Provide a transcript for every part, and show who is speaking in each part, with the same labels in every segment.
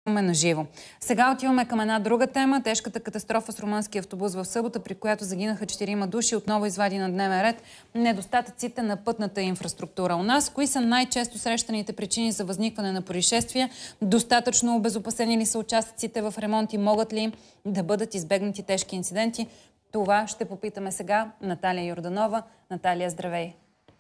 Speaker 1: на живо. Сега отиваме към една друга тема. Тежката катастрофа с румънски автобус в събота, при която загинаха 4 души, отново извади на дневен ред недостатъците на пътната инфраструктура у нас. Кои са най-често срещаните причини за възникване на происшествия? Достатъчно обезопасени ли са участъците в ремонт и могат ли да бъдат избегнати тежки инциденти? Това ще попитаме сега Наталия Йорданова. Наталия, здравей!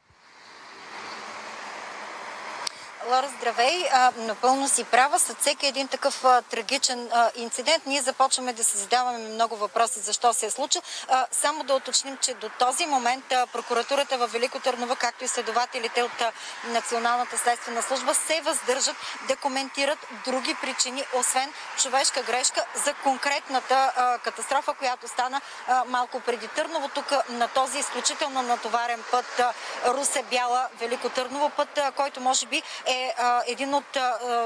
Speaker 2: Лора, здравей! Напълно си права. След всеки един такъв трагичен инцидент ние започваме да се задаваме много въпроси защо се е случил. Само да уточним, че до този момент прокуратурата във Велико Търново, както и следователите от Националната следствена служба се въздържат да коментират други причини, освен човешка грешка за конкретната катастрофа, която стана малко преди Търново. Тук на този изключително натоварен път Русе-Бяла, Велико Търново, път, който може би е един от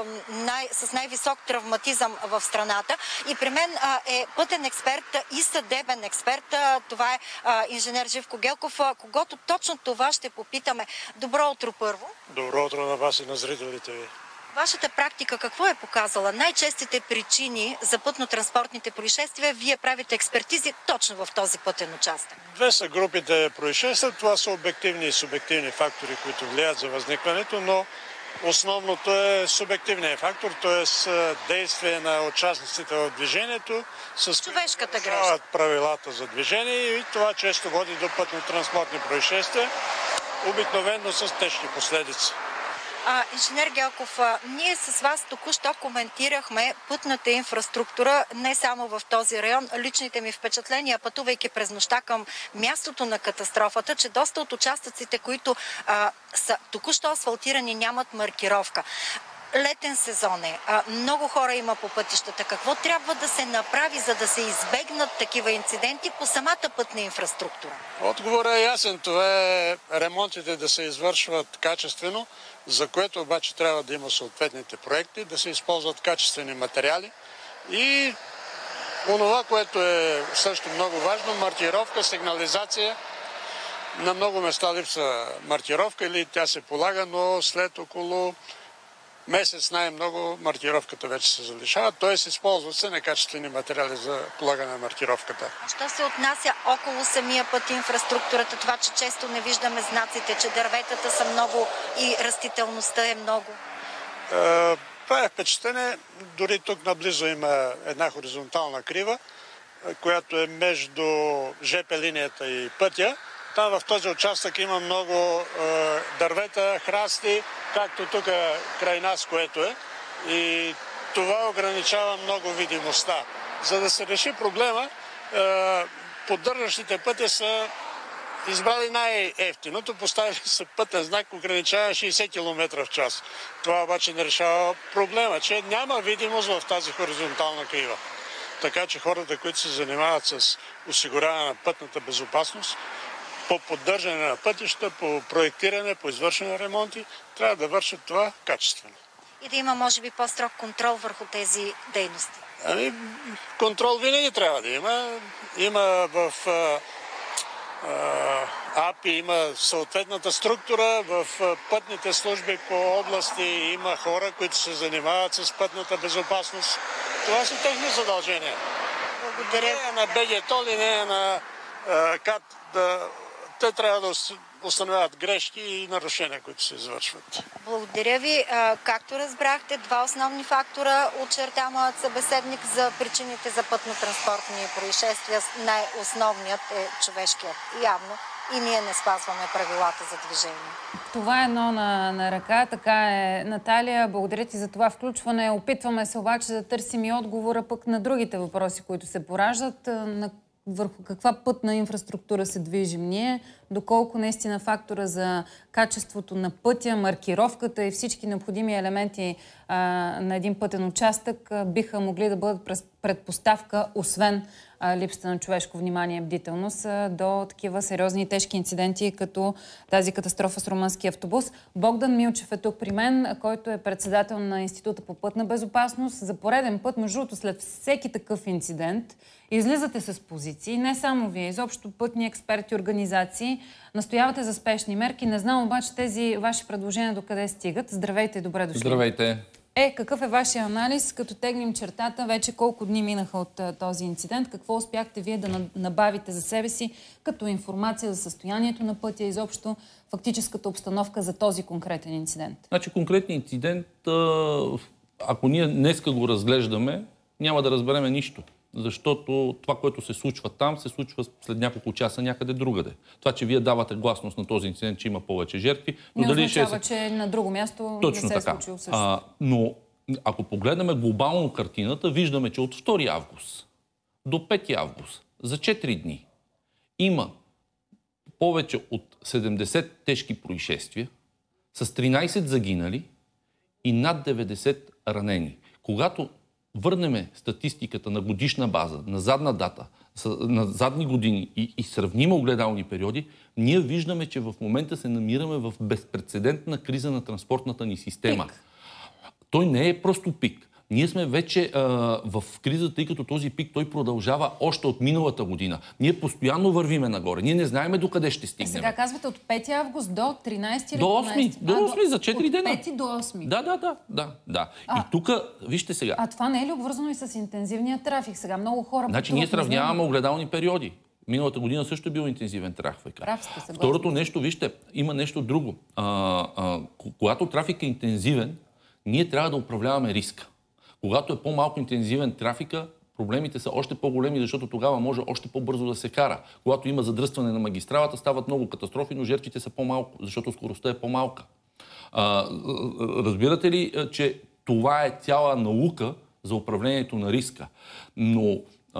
Speaker 2: с най-висок травматизъм в страната. И при мен е пътен експерт и съдебен експерт. Това е инженер Живко Гелков, когото точно това ще попитаме. Добро утро първо.
Speaker 3: Добро утро на вас и на зрителите ви.
Speaker 2: Вашата практика какво е показала? Най-честите причини за пътно-транспортните происшествия, вие правите експертизи точно в този пътен участък.
Speaker 3: Две са групите происшествия. Това са обективни и субективни фактори, които влияят за възникването, но основното е субективният фактор, т.е. действие на участниците в движението, с
Speaker 2: човешката грешка,
Speaker 3: правилата за движение, и това често води до пътно-транспортни происшествия, обикновено с тежки последици.
Speaker 2: Инженер Гелков, ние с вас току-що коментирахме пътната инфраструктура не само в този район. Личните ми впечатления, пътувайки през нощта към мястото на катастрофата, че доста от участъците, които са току-що асфалтирани, нямат маркировка. Летен сезон е. Много хора има по пътищата. Какво трябва да се направи, за да се избегнат такива инциденти по самата пътна инфраструктура?
Speaker 3: Отговорът е ясен. Това е ремонтите да се извършват качествено, за което обаче трябва да има съответните проекти, да се използват качествени материали и онова, което е също много важно, маркировка, сигнализация. На много места липса маркировка или тя се полага, но след около месец най-много маркировката вече се залишава, т.е. използват се некачествени материали за полагане на маркировката.
Speaker 2: Що се отнася около самия път инфраструктурата, това, че често не виждаме знаците, че дърветата са много и растителността е много?
Speaker 3: Това е впечатление. Дори тук наблизо има една хоризонтална крива, която е между ЖП линията и пътя. Там в този участък има много дървета, храсти, както тук край нас, което е. И това ограничава много видимостта. За да се реши проблема, поддържащите пътя са избрали най-евтиното, поставили са пътен знак, ограничава 60 км в час. Това обаче не решава проблема, че няма видимост в тази хоризонтална крива. Така че хората, които се занимават с осигуряване на пътната безопасност, по поддържане на пътища, по проектиране, по извършване на ремонти, трябва да вършат това качествено.
Speaker 2: И да има, може би, по-строг контрол върху тези дейности.
Speaker 3: Контрол винаги трябва да има. Има в АПИ, има съответната структура, в пътните служби по области има хора, които се занимават с пътната безопасност. Това са техни задължения.
Speaker 2: Благодаря.
Speaker 3: Не е на БГТОЛ и не е на КАТ те трябва да установяват грешки и нарушения, които се извършват.
Speaker 2: Благодаря ви. Както разбрахте, два основни фактора очерта моят събеседник за причините за пътно-транспортни происшествия. Най-основният е човешкият. Явно и ние не спазваме правилата за движение.
Speaker 1: Това е едно на ръка. Така е, Наталия. Благодаря ти за това включване. Опитваме се обаче да търсим и отговора пък на другите въпроси, които се пораждат. Върху каква пътна инфраструктура се движим ние, доколко наистина фактора за качеството на пътя, маркировката и всички необходими елементи на един пътен участък биха могли да бъдат предпоставка, освен липсата на човешко внимание и бдителност, до такива сериозни и тежки инциденти, като тази катастрофа с румънски автобус. Богдан Милчев е тук при мен, който е председател на Института по пътна безопасност. За пореден път, между другото, след всеки такъв инцидент, излизате с позиции, не само вие, изобщо пътни експерти, организации, настоявате за спешни мерки. Не знам обаче тези ваши предложения докъде стигат. Здравейте и добре дошли.
Speaker 4: Здравейте.
Speaker 1: Какъв е вашия анализ, като теглим чертата, вече колко дни минаха от този инцидент? Какво успяхте вие да набавите за себе си като информация за състоянието на пътя, изобщо фактическата обстановка за този конкретен инцидент?
Speaker 4: Значи конкретният инцидент, ако ние днеска го разглеждаме, няма да разбереме нищо. Защото това, което се случва там, се случва след няколко часа някъде другаде. Това, че вие давате гласност на този инцидент, че има повече жертви,
Speaker 1: но дали означава, че на друго място
Speaker 4: точно
Speaker 1: не се
Speaker 4: така.
Speaker 1: е случило също.
Speaker 4: Но ако погледнем глобално картината, виждаме, че от 2 август до 5 август, за 4 дни, има повече от 70 тежки происшествия, с 13 загинали и над 90 ранени. Когато върнем статистиката на годишна база, на задна дата, на задни години и сравним огледални периоди, ние виждаме, че в момента се намираме в безпрецедентна криза на транспортната ни система.
Speaker 1: Пик.
Speaker 4: Той не е просто пик. Ние сме вече в кризата, тъй като този пик той продължава още от миналата година. Ние постоянно вървиме нагоре. Ние не знаеме докъде ще стигнем.
Speaker 1: Сега казвате от 5 август до 13 или
Speaker 4: до 8. До 8 за 4 дена.
Speaker 1: От 5 до 8.
Speaker 4: Да. И тук, вижте сега.
Speaker 1: А това не е ли обвързано и с интензивния трафик? Сега много хора...
Speaker 4: Значи ние сравняваме огледални периоди. Миналата година също е бил интензивен трафик. Второто нещо, вижте, има нещо друго. Когато трафик е интензивен, ние трябва да управляваме риска. Когато е по-малко интензивен трафика, проблемите са още по-големи, защото тогава може още по-бързо да се кара. Когато има задръстване на магистралата, стават много катастрофи, но жертвите са по-малко, защото скоростта е по-малка. Разбирате ли, че това е цяла наука за управлението на риска? Но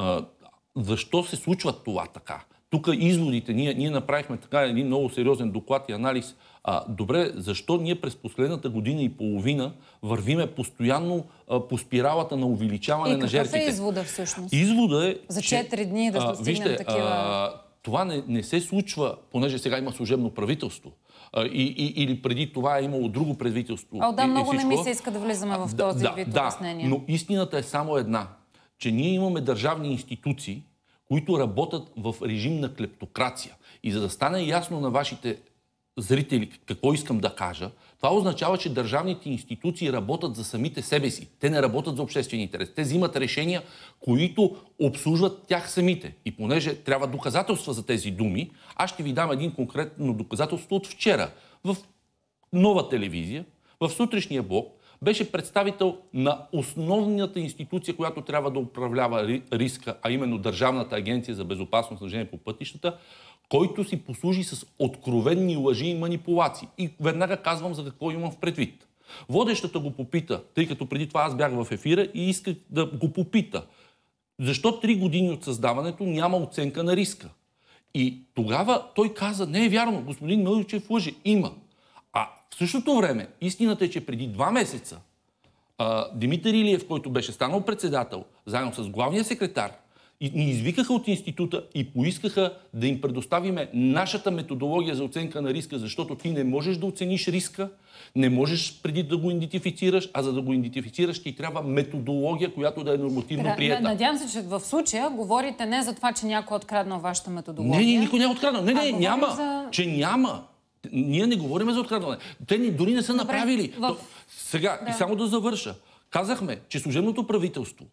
Speaker 4: защо се случва това така? Тук изводите, ние направихме така един много сериозен доклад и анализ. Добре, защо ние през последната година и половина вървиме постоянно по спиралата на увеличаване на жертвите?
Speaker 1: И какъв е извода всъщност?
Speaker 4: Извода е,
Speaker 1: за 4 дни да достигнем такива...
Speaker 4: Това не се случва, понеже сега има служебно правителство. Или преди това е имало друго правителство.
Speaker 1: Много не ми се иска да влизаме в този вид обяснение.
Speaker 4: Но истината е само една, че ние имаме държавни институции, които работят в режим на клептокрация. И за да стане ясно на вашите зрители какво искам да кажа, това означава, че държавните институции работят за самите себе си. Те не работят за обществен интерес. Те взимат решения, които обслужват тях самите. И понеже трябва доказателства за тези думи, аз ще ви дам един конкретно доказателство от вчера. В Нова телевизия, в сутрешния блок, беше представител на основната институция, която трябва да управлява риска, а именно Държавната агенция за безопасност на движение по пътищата, който си послужи с откровенни лъжи и манипулации. И веднага казвам за какво имам в предвид. Водещата го попита, тъй като преди това аз бях в ефира и исках да го попита. Защо 3 години от създаването няма оценка на риска? И тогава той каза, не е вярно, господин Милчев лъже, има. А в същото време, истината е, че преди 2 месеца Димитър Илиев, който беше станал председател, заедно с главния секретар, ни извикаха от института и поискаха да им предоставиме нашата методология за оценка на риска, защото ти не можеш да оцениш риска, не можеш преди да го идентифицираш, а за да го идентифицираш ти трябва методология, която да е нормативно приета.
Speaker 1: Надявам се, че в случая говорите не за това, че някой е откраднал вашата методология.
Speaker 4: Не, никой не е откраднал. Няма. Че няма. Ние не говорим за открадване. Те дори не са направили. Сега, и само да завърша. Казахме, че служебното правителство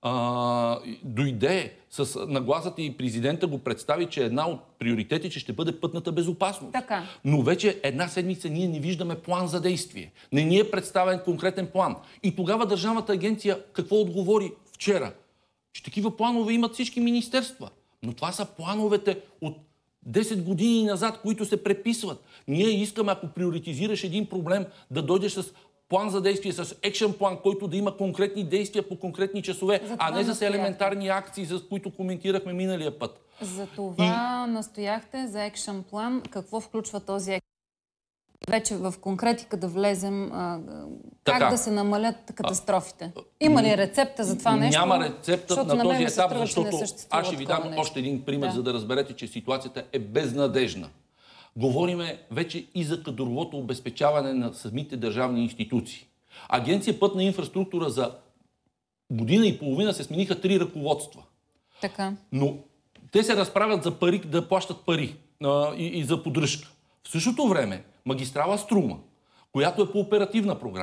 Speaker 4: дойде с нагласата и президента го представи, че една от приоритетите ще бъде пътната безопасност.
Speaker 1: Така.
Speaker 4: Но вече 1 седмица ние не виждаме план за действие. Не ни е представен конкретен план. И тогава Държавната агенция какво отговори вчера? Че такива планове имат всички министерства. Но това са плановете от 10 години назад, които се преписват. Ние искаме, ако приоритизираш един проблем, да дойдеш с план за действие, с екшен план, който да има конкретни действия по конкретни часове, а не с елементарни акции, за които коментирахме миналия път.
Speaker 1: За това настояхте за екшен план. Какво включва този екшен? Вече в конкретика да влезем, как да се намалят катастрофите. Има ли рецепта за това нещо?
Speaker 4: Няма рецепта на този етап, защото аз ще ви дам
Speaker 1: нещо.
Speaker 4: още един пример, за да разберете, че ситуацията е безнадежна. Говориме вече и за кадровото обезпечаване на самите държавни институции. Агенция Пътна инфраструктура за година и половина се смениха 3 ръководства.
Speaker 1: Така.
Speaker 4: Но те се разправят за пари, да плащат пари и за поддръжка. В същото време магистрала Струма, която е по оперативна програма,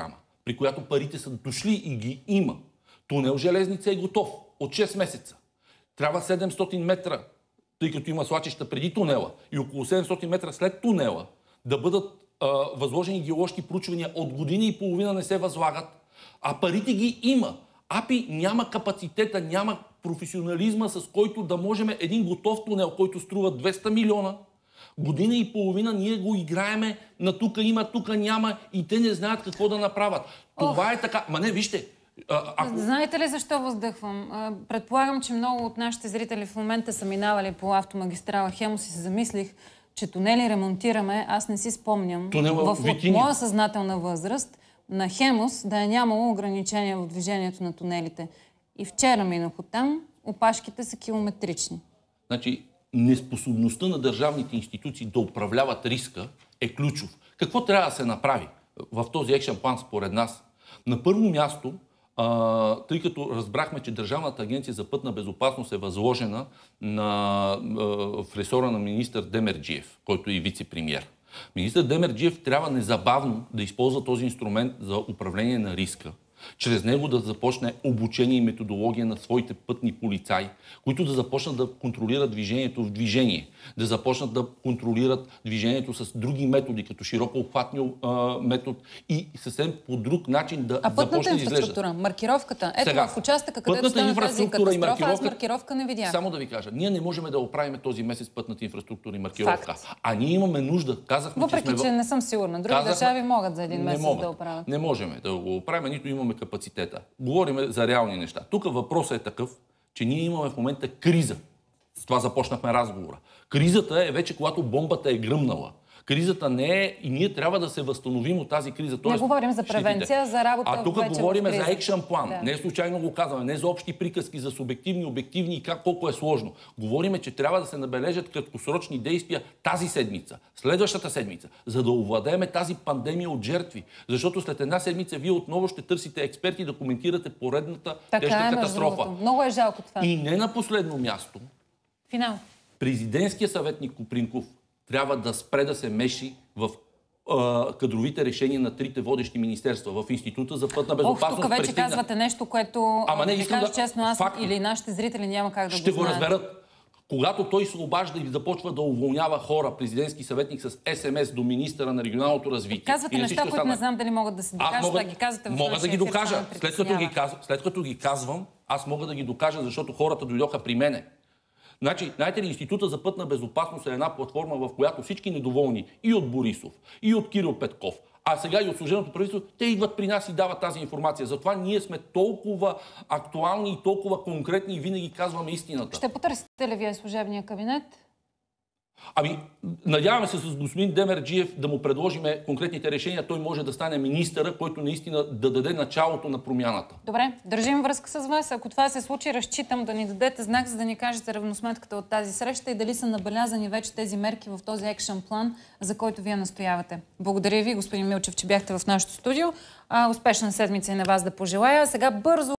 Speaker 4: при която парите са дошли и ги има. Тунел Железница е готов от 6 месеца. Трябва 700 метра, тъй като има свлачища преди тунела и около 700 метра след тунела да бъдат възложени геоложки проучвания. От години и половина не се възлагат, а парите ги има. АПИ няма капацитета, няма професионализма, с който да можем един готов тунел, който струва 200 милиона. Година и половина ние го играеме на тук има, тук няма и те не знаят какво да направят. Това е така. Ма не, вижте.
Speaker 1: Знаете ли защо въздъхвам? Предполагам, че много от нашите зрители в момента са минавали по автомагистрала Хемус и се замислих, че тунели ремонтираме. Аз не си спомням в моя съзнателна възраст на Хемус да е нямало ограничения в движението на тунелите. И вчера минах оттам, опашките са километрични.
Speaker 4: Значи, неспособността на държавните институции да управляват риска е ключов. Какво трябва да се направи в този екшен план според нас? На първо място, тъй като разбрахме, че Държавната агенция за пътна безопасност е възложена в ресора на министър Демерджиев, който е и вице-премиер. Министър Демерджиев трябва незабавно да използва този инструмент за управление на риска. Чрез него да започне обучение и методология на своите пътни полицаи, които да започнат да контролират движението в движение, да започнат да контролират движението с други методи, като широкообхватния метод и съвсем по друг начин да започне да изглежда.
Speaker 1: А пътната инфраструктура, маркировката, ето в участъка, където стана тази катастрофа, аз маркировка не видях.
Speaker 4: Само да ви кажа, ние не можем да оправим този месец пътната инфраструктура и маркировка. А ние имаме нужда. Казахме,
Speaker 1: въпреки, че не съм сигурна. Други държави могат за един месец да оправят.
Speaker 4: Не можем да го оправим, нито имаме капацитета. Говорим за реални неща. Тук въпросът е такъв, че ние имаме в момента криза. С това започнахме разговора. Кризата е вече когато бомбата е гръмнала. Кризата не е и ние трябва да се възстановим от тази криза.
Speaker 1: Не говорим за превенция, за работа.
Speaker 4: А тук говорим за екшън план. Да. Не случайно го казваме. Не за общи приказки, за субективни, обективни и колко е сложно. Говориме, че трябва да се набележат краткосрочни действия тази седмица, следващата седмица, за да овладеем тази пандемия от жертви. Защото след една седмица вие отново ще търсите експерти да коментирате поредната тежка катастрофа.
Speaker 1: Много е жалко това.
Speaker 4: И не на последно място.
Speaker 1: Финал.
Speaker 4: Президентският съветник Копринков трябва да спре да се меши в кадровите решения на трите водещи министерства, в Института за пътна безопасност.
Speaker 1: Тук вече казвате нещо, което, ви кажа честно, аз или нашите зрители няма как да
Speaker 4: ще го разберат. Когато той се обажда и започва да уволнява хора, президентски съветник с СМС до министъра на регионалното развитие.
Speaker 1: Казвате неща, които не знам дали могат да се докажат, да ги казвате в
Speaker 4: мога да ги докажа. След като ги казвам, аз мога да ги докажа, защото хората дойдоха при мене. Значи, знаете ли, Института за пътна безопасност е една платформа, в която всички недоволни и от Борисов, и от Кирил Петков, а сега и от служебното правителство, те идват при нас и дават тази информация. Затова ние сме толкова актуални и толкова конкретни и винаги казваме истината.
Speaker 1: Ще потърсите ли вие служебния кабинет?
Speaker 4: Надяваме се с господин Демерджиев да му предложим конкретните решения. Той може да стане министъра, който наистина да даде началото на промяната.
Speaker 1: Добре, държим връзка с вас. Ако това се случи, разчитам да ни дадете знак, за да ни кажете равносметката от тази среща и дали са набелязани вече тези мерки в този екшън план, за който вие настоявате. Благодаря ви, господин Милчев, че бяхте в нашото студио. Успешна седмица и на вас да пожелая. Сега бързо